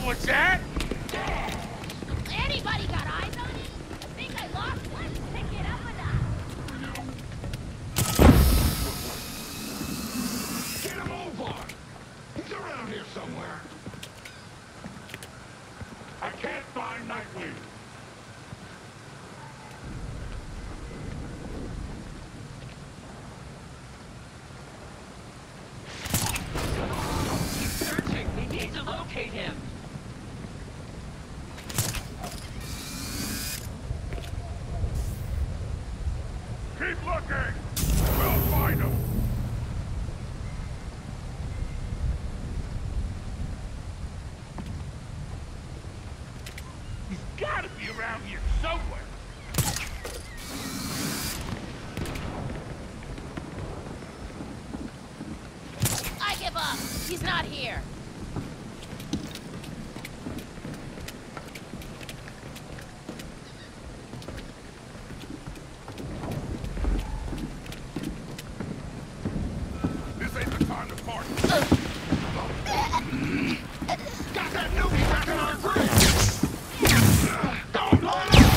What's that? Anybody got eyes on it? I think I lost one. Pick it up a notch. Get him over! He's around here somewhere. I can't find Nightwing. Searching. We need to locate him. Keep looking! We'll find him! He's gotta be around here somewhere. I give up. He's not here. This ain't the time to party. Got that newbie back in our grip! Don't let him!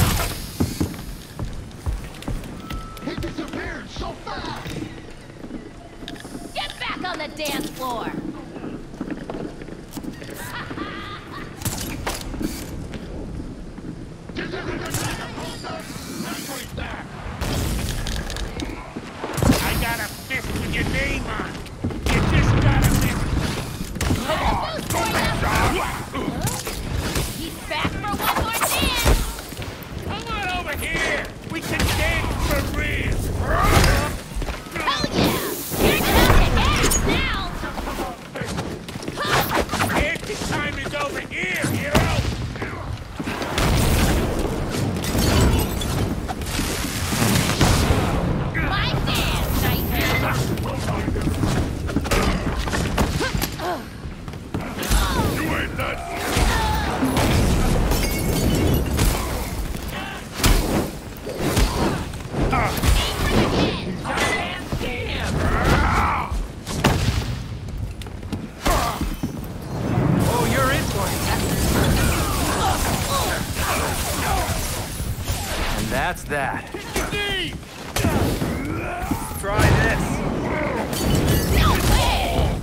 He disappeared so fast! Get back on the dance floor. This isn't the time to protest! Nightwing's back! I got a fist with your name on. You just gotta miss. He's back for one more dance. Come on over here. We can dance for real. Hell yeah! Here comes the gas now. Dancing time is over here, hero. My dance, Nightmare. You ain't nuts! Oh, you're in for it. And that's that. Knee. Try this. No way!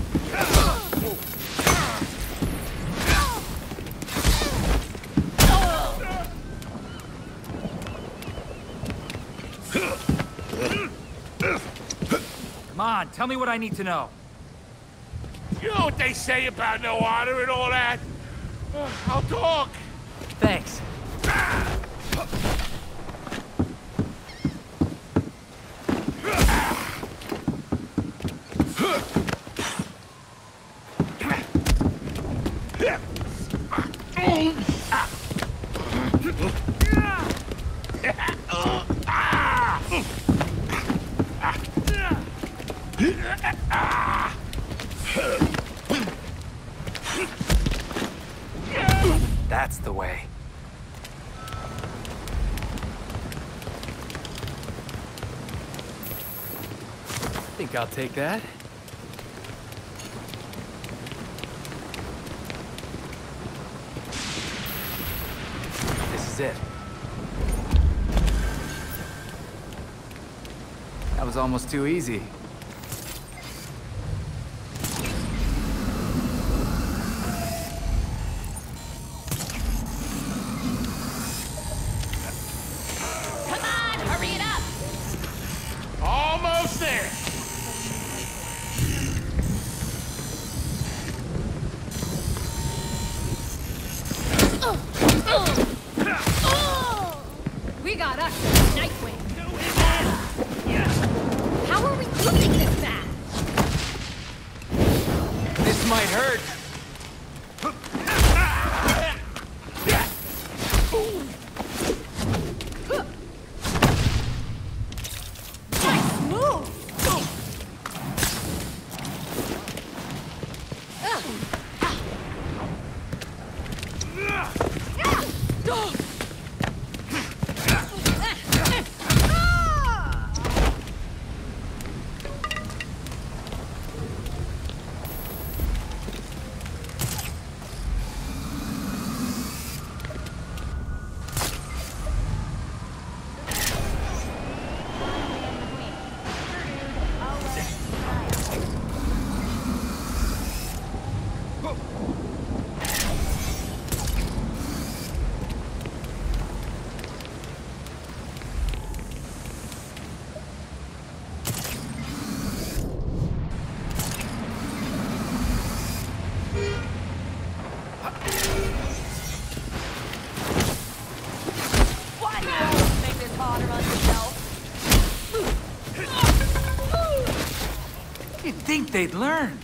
Come on, tell me what I need to know. You know what they say about no honor and all that? I'll talk. Thanks. That's the way. Think I'll take that. This is it. That was almost too easy. Come on, hurry it up. Almost there. We got us, Nightwing. How are we losing this match? This might hurt. Nice move. think they'd learn.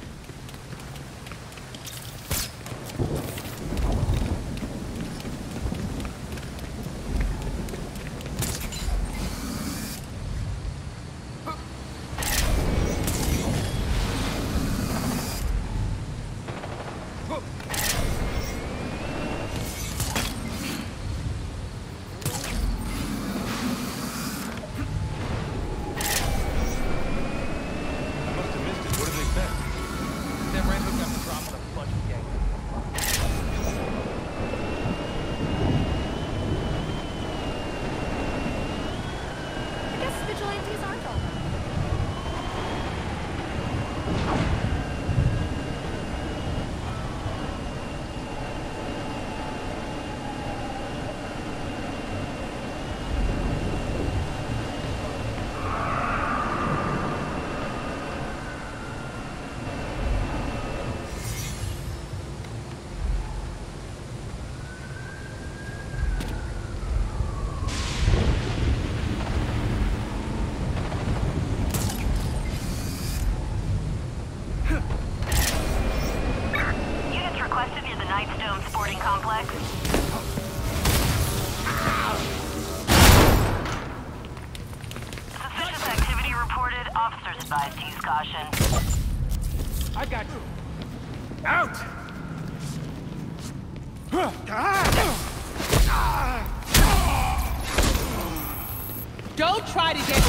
I got you. Out! Don't try to get...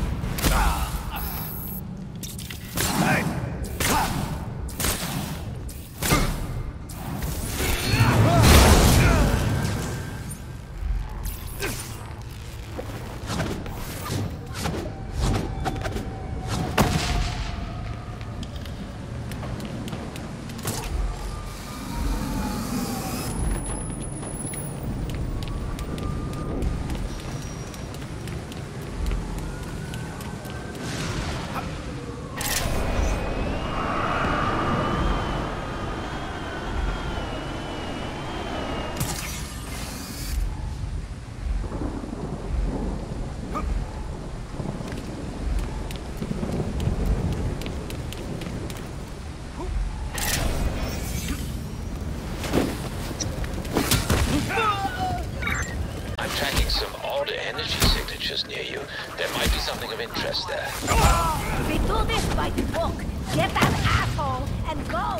Near you. There might be something of interest there. We do this by the book. Get that asshole and go.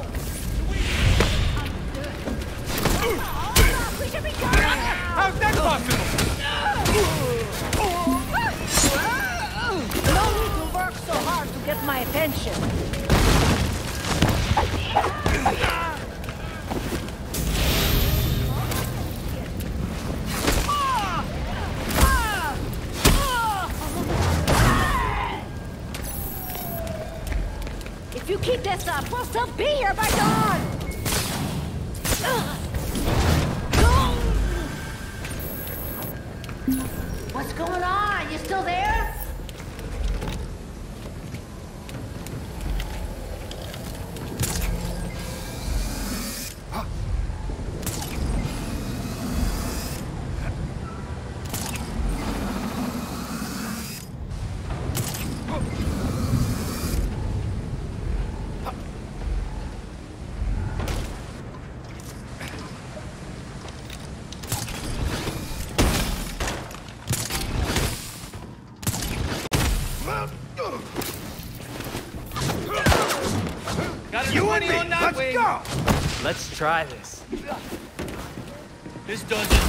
We should be going now. How's that possible? No need to work so hard to get my attention. If you keep this up, we'll still be here by dawn! What's going on? You still there? Let's try this. This does it.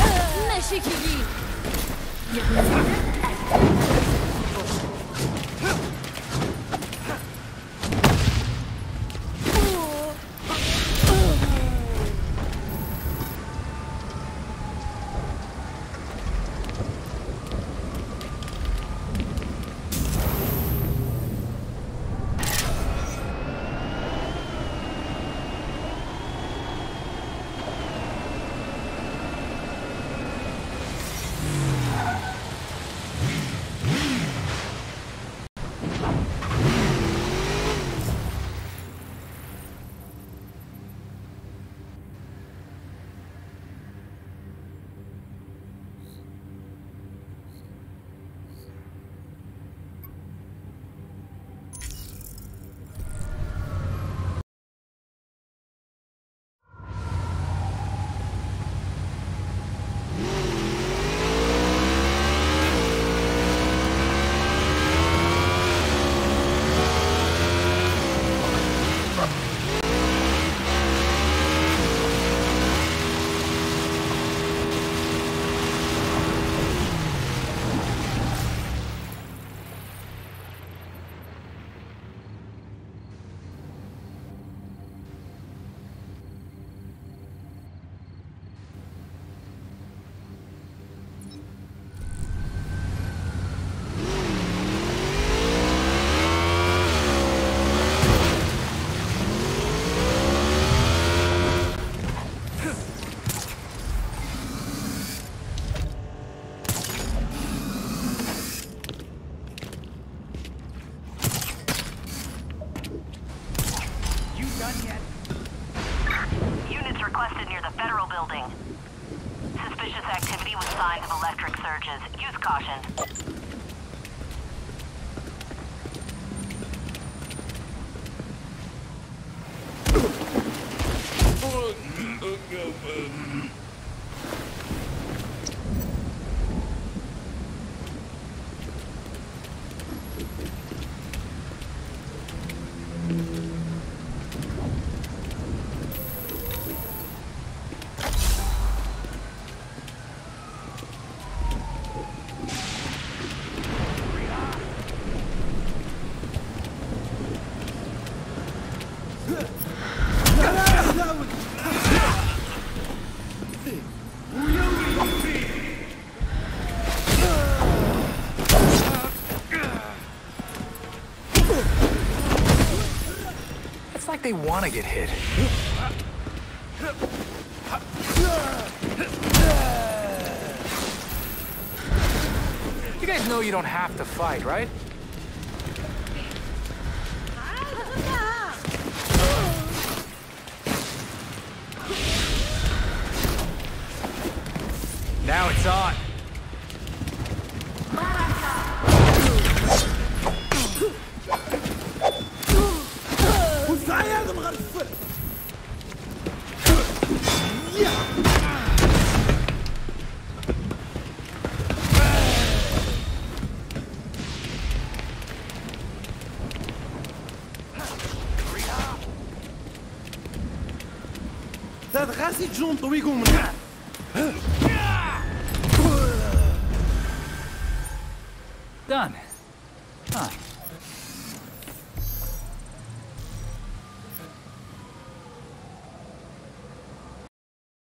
Nashikigi. Units requested near the Federal Building. Suspicious activity with signs of electric surges. Use caution. It's like they want to get hit. You guys know you don't have to fight, right? Now it's on. Done. Huh.